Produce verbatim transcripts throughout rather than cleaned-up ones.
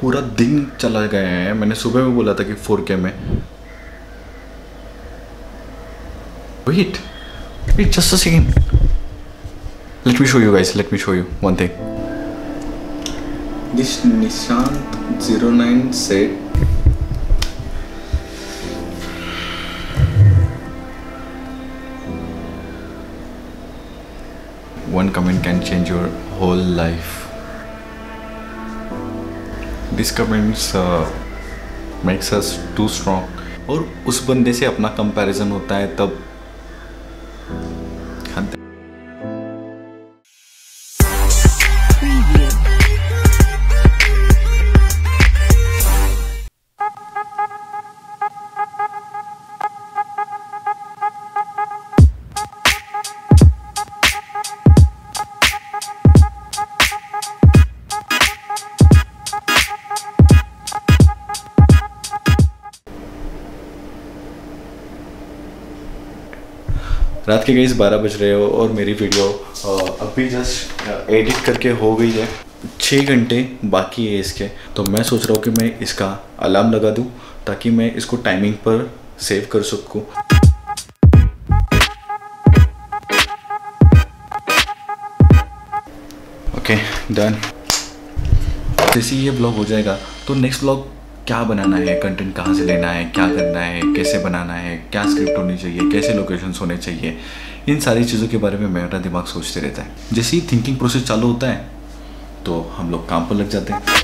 पूरा दिन चला गया है। मैंने सुबह में बोला था कि फोर के में। Wait wait just a second, let me show you guys, let me show you one thing. This Nishant zero nine set one comment can change your whole life. These comments uh, makes us too strong. और उस बंदे से अपना comparison होता है तब रात के गई बारह बज रहे हो और मेरी वीडियो अभी जस्ट एडिट करके हो गई है। छः घंटे बाकी है इसके, तो मैं सोच रहा हूँ कि मैं इसका अलार्म लगा दूँ ताकि मैं इसको टाइमिंग पर सेव कर सकूँ। Okay done. जैसे ये ब्लॉग हो जाएगा तो नेक्स्ट ब्लॉग क्या बनाना है, कंटेंट कहाँ से लेना है, क्या करना है, कैसे बनाना है, क्या स्क्रिप्ट होनी चाहिए, कैसे लोकेशंस होने चाहिए, इन सारी चीज़ों के बारे में मेरा दिमाग सोचते रहता है। जैसे ही थिंकिंग प्रोसेस चालू होता है तो हम लोग काम पर लग जाते हैं।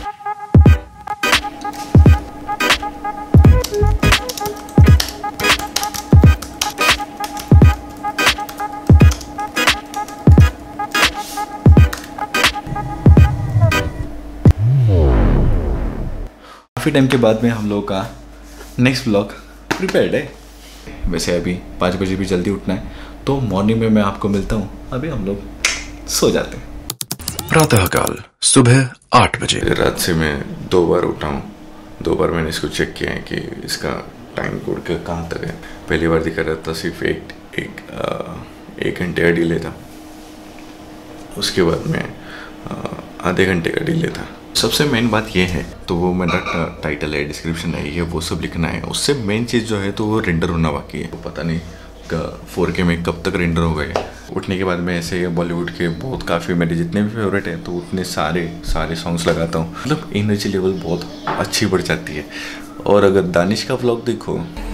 काफ़ी टाइम के बाद में हम लोगों का नेक्स्ट ब्लॉग प्रिपेयर्ड है। वैसे अभी पाँच बजे भी जल्दी उठना है, तो मॉर्निंग में मैं आपको मिलता हूँ। अभी हम लोग सो जाते हैं। प्रातःकाल सुबह आठ बजे। रात से मैं दो बार उठा हूँ, दो बार मैंने इसको चेक किया है कि इसका टाइम कोड का कहाँ तक है। पहली बार दिखा रहा था सिर्फ एक एक आ, एक घंटे का डिले था, उसके बाद में आधे घंटे का डिले था। सबसे मेन बात ये है, तो वो मेरा टाइटल है, डिस्क्रिप्शन है, ये वो सब लिखना है। उससे मेन चीज़ जो है तो वो रेंडर होना बाकी है। पता नहीं फोर के में कब तक रेंडर हो गए। उठने के बाद में ऐसे बॉलीवुड के बहुत काफ़ी मेरे जितने भी फेवरेट हैं तो उतने सारे सारे सॉन्ग्स लगाता हूँ। मतलब एनर्जी लेवल बहुत अच्छी बढ़ जाती है। और अगर दानिश का व्लॉग देखो,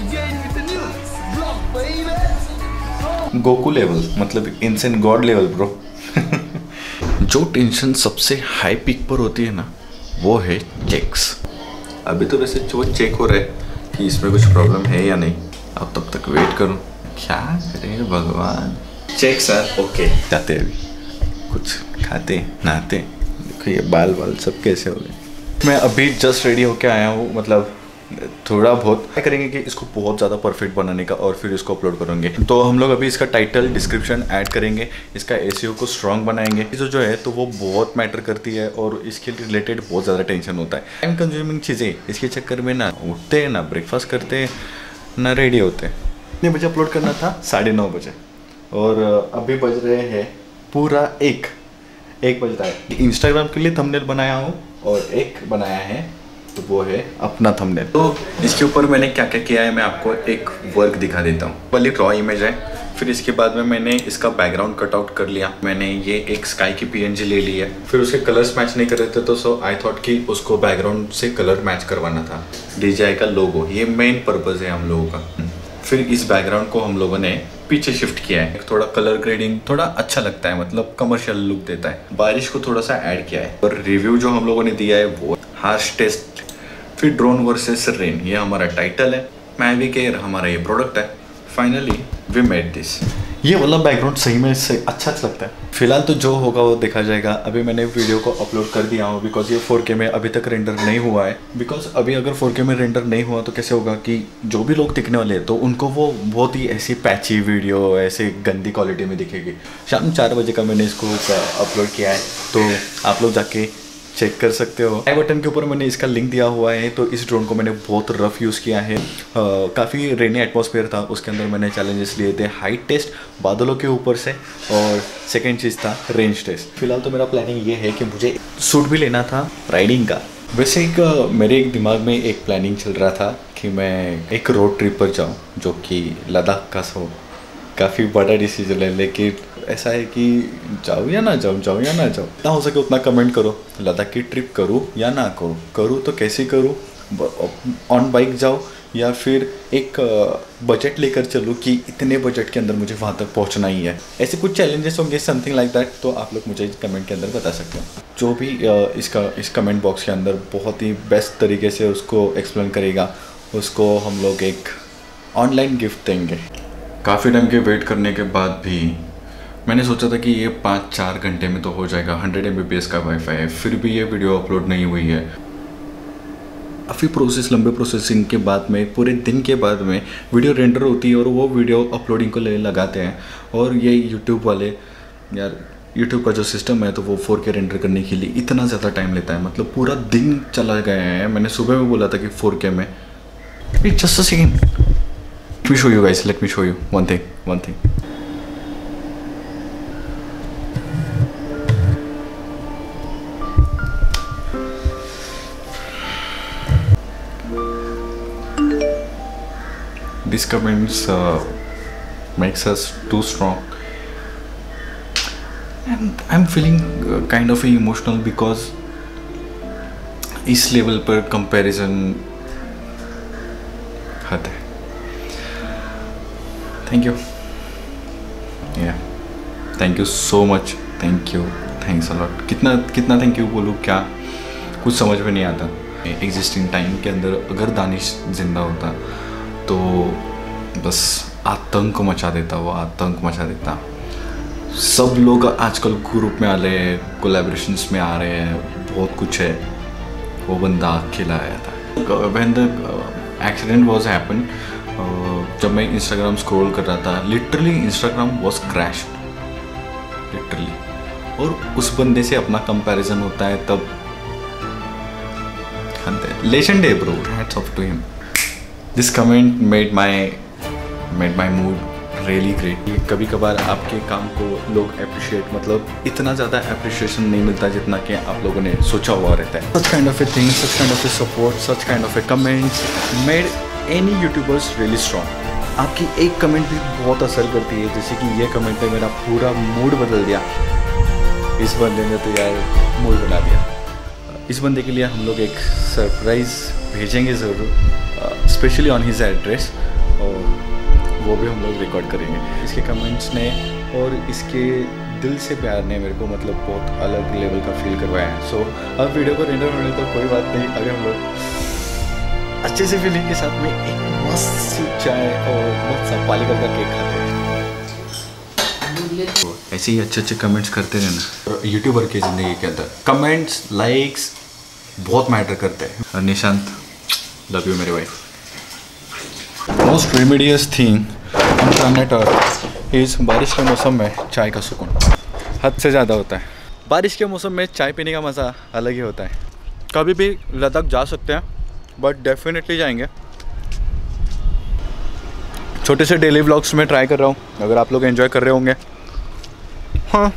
गोकू लेवल, मतलब इंसेंट गॉड लेवल ब्रो। जो टेंशन सबसे हाई पीक पर होती है ना, वो है चेक्स। अभी तो वैसे जो चेक हो रहा है कि इसमें कुछ प्रॉब्लम है या नहीं, अब तब तक वेट करूं। क्या करे भगवान। Checks are okay. जाते अभी कुछ खाते नहाते। देखो ये बाल बाल सब कैसे हो गए। मैं अभी जस्ट रेडी होके आया हूँ, मतलब थोड़ा बहुत क्या करेंगे कि इसको बहुत ज़्यादा परफेक्ट बनाने का, और फिर इसको अपलोड करेंगे। तो हम लोग अभी इसका टाइटल डिस्क्रिप्शन ऐड करेंगे, इसका एसईओ को स्ट्रॉन्ग बनाएंगे। जो जो है तो वो बहुत मैटर करती है और इसके रिलेटेड बहुत ज़्यादा टेंशन होता है। टाइम कंज्यूमिंग चीज़ें, इसके चक्कर में ना उठते हैं, ना ब्रेकफास्ट करते हैं, ना रेडी होते हैं। कितने बजे अपलोड करना था? साढ़े नौ बजे, और अभी बज रहे हैं पूरा एक एक बज रहा है। इंस्टाग्राम के लिए थंबनेल बनाया हूँ और एक बनाया है, तो वो है अपना थंबनेल। तो इसके ऊपर मैंने क्या क्या किया है मैं आपको एक वर्क दिखा देता हूँ। पहले रॉ इमेज है, फिर इसके बाद में मैंने इसका बैकग्राउंड कट आउट कर लिया। मैंने ये एक स्काई की पीएनजी ले ली है। फिर उसके कलर्स मैच नहीं कर रहे थे, तो सो आई थॉट कि उसको बैकग्राउंड से कलर मैच करवाना था। डीजेआई का लोगो, ये मेन पर्पज़ है हम लोगों का। फिर इस बैकग्राउंड को हम लोगों ने पीछे शिफ्ट किया है। थोड़ा कलर ग्रेडिंग थोड़ा अच्छा लगता है, मतलब कमर्शियल लुक देता है। बारिश को थोड़ा सा ऐड किया है। और रिव्यू जो हम लोगों ने दिया है वो हार्श टेस्ट। फिर ड्रोन वर्सेस रेन, ये हमारा टाइटल है। मैवी केयर हमारा ये प्रोडक्ट है। Finally we made this. ये वाला बैकग्राउंड सही में से अच्छा लगता है। फिलहाल तो जो होगा वो देखा जाएगा। अभी मैंने वीडियो को अपलोड कर दिया हूँ, बिकॉज ये फोर के में अभी तक रेंडर नहीं हुआ है। बिकॉज अभी अगर फोर के में रेंडर नहीं हुआ तो कैसे होगा कि जो भी लोग दिखने वाले हैं तो उनको वो बहुत ही ऐसी पैची वीडियो, ऐसे गंदी क्वालिटी में दिखेगी। शाम चार बजे का मैंने इसको अपलोड किया है, तो आप लोग जाके चेक कर सकते हो। आई बटन के ऊपर मैंने इसका लिंक दिया हुआ है। तो इस ड्रोन को मैंने बहुत रफ यूज़ किया है। काफ़ी रेनी एटमॉस्फेयर था, उसके अंदर मैंने चैलेंजेस लिए थे। हाइट टेस्ट बादलों के ऊपर से, और सेकंड चीज़ था रेंज टेस्ट। फिलहाल तो मेरा प्लानिंग ये है कि मुझे सूट भी लेना था राइडिंग का, वैसे एक मेरे एक दिमाग में एक प्लानिंग चल रहा था कि मैं एक रोड ट्रिप पर जाऊं जो कि लद्दाख का हो। काफ़ी बड़ा डिसीजन है, लेकिन ऐसा है कि जाऊँ या ना जाऊँ, जाऊँ या ना जाऊँ। जितना हो सके उतना कमेंट करो। लद्दाख की ट्रिप करूँ या ना करूँ, करूँ तो कैसे करूँ, ऑन बाइक जाऊँ या फिर एक बजट लेकर चलूँ कि इतने बजट के अंदर मुझे वहाँ तक पहुँचना ही है। ऐसे कुछ चैलेंजेस होंगे, समथिंग लाइक दैट, तो आप लोग मुझे कमेंट के अंदर बता सकते हो। जो भी इसका इस कमेंट बॉक्स के अंदर बहुत ही बेस्ट तरीके से उसको एक्सप्लेन करेगा, उसको हम लोग एक ऑनलाइन गिफ्ट देंगे। काफ़ी टाइम के वेट करने के बाद भी मैंने सोचा था कि ये पाँच चार घंटे में तो हो जाएगा। Hundred M B P S का वाईफाई है, फिर भी ये वीडियो अपलोड नहीं हुई है। काफ़ी प्रोसेस, लंबे प्रोसेसिंग के बाद में, पूरे दिन के बाद में वीडियो रेंडर होती है और वो वीडियो अपलोडिंग को ले लगाते हैं। और ये यूट्यूब वाले, यार यूट्यूब का जो सिस्टम है तो वो फोर के रेंडर करने के लिए इतना ज़्यादा टाइम लेता है। मतलब पूरा दिन चला गया है। मैंने सुबह में बोला था कि फोर के में। Just a second, let me show you guys, let me show you one thing, one thing. These comments uh, makes us too strong, and I'm feeling uh, kind of emotional because इस level पर comparison हद है। Thank you, या thank you so much, thank you, thanks a lot. कितना कितना thank you बोलूँ, क्या कुछ समझ में नहीं आता। एग्जिस्टिंग टाइम के अंदर अगर दानिश जिंदा होता तो बस आतंक मचा देता, वो आतंक मचा देता। सब लोग आजकल ग्रुप में आ रहे हैं, कोलैबोरेशंस में आ रहे हैं, बहुत कुछ है। वो बंदा अकेला आया था। When the accident was happen, जब मैं इंस्टाग्राम स्क्रॉल कर रहा था, literally Instagram was crashed, literally. और उस बंदे से अपना कंपैरिजन होता है तब लेजेंड है bro, hats off to him. This comment made my made my mood really great. कभी कभार आपके काम को लोग अप्रिशिएट, मतलब इतना ज़्यादा अप्रिशिएशन नहीं मिलता जितना कि आप लोगों ने सोचा हुआ रहता है। Such kind of a thing, such kind of a support, such kind of a comments made any YouTubers really strong. आपकी एक कमेंट भी बहुत असर करती है, जैसे कि ये कमेंट ने मेरा पूरा मूड बदल दिया। इस बंदे ने तो यार मूड बना दिया। इस बंदे के लिए हम लोग एक सरप्राइज़ भेजेंगे ज़रूर, स्पेशली ऑन हिज एड्रेस, और वो भी हम लोग रिकॉर्ड करेंगे। इसके कमेंट्स ने और इसके दिल से प्यार ने मेरे को मतलब बहुत अलग लेवल का फील करवाया है। सो so, अब वीडियो को रेंडर होने तो कोई बात नहीं, अगर हम लोग अच्छे से फीलिंग के साथ में एक मस्त सी चाय और मस्त सा पालिका का केक खाते हैं। तो ऐसे ही अच्छे अच्छे कमेंट्स करते रहना यूट्यूबर की ज़िंदगी के अंदर। कमेंट्स, लाइक्स बहुत मैटर करते हैं। निशांत, लव यू मेरे wife. Most remedious thing on planet earth is बारिश के मौसम में चाय का सुकून हद से ज़्यादा होता है। बारिश के मौसम में चाय पीने का मज़ा अलग ही होता है। कभी भी लद्दाख जा सकते हैं, बट डेफिनेटली जाएंगे। छोटे से डेली व्लॉग्स में ट्राई कर रहा हूँ, अगर आप लोग एंजॉय कर रहे होंगे हाँ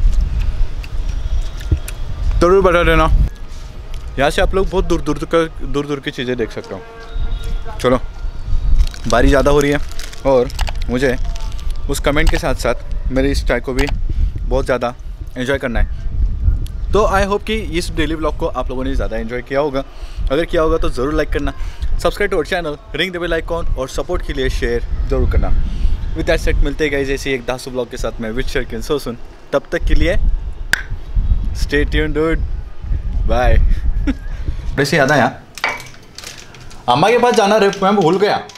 ज़रूर बता देना। यहाँ से आप लोग बहुत दूर दूर तक दूर दूर की चीज़ें देख सकते हो। चलो, बारिश ज़्यादा हो रही है और मुझे उस कमेंट के साथ साथ मेरे इस चाय को भी बहुत ज़्यादा एंजॉय करना है। तो आई होप कि इस डेली व्लॉग को आप लोगों ने ज़्यादा एंजॉय किया होगा। अगर किया होगा तो ज़रूर लाइक करना, subscribe to our channel, ring the bell icon, और सपोर्ट के लिए शेयर ज़रूर करना। विद दैट सेट मिलते हैं जैसे एक दासू व्लॉग के साथ में विद शर्किन सो सुन। तब तक के लिए स्टे ट्यून्ड डूड, बाय। वैसे याद आया अम्मा के पास जाना रे, मैं भूल गया।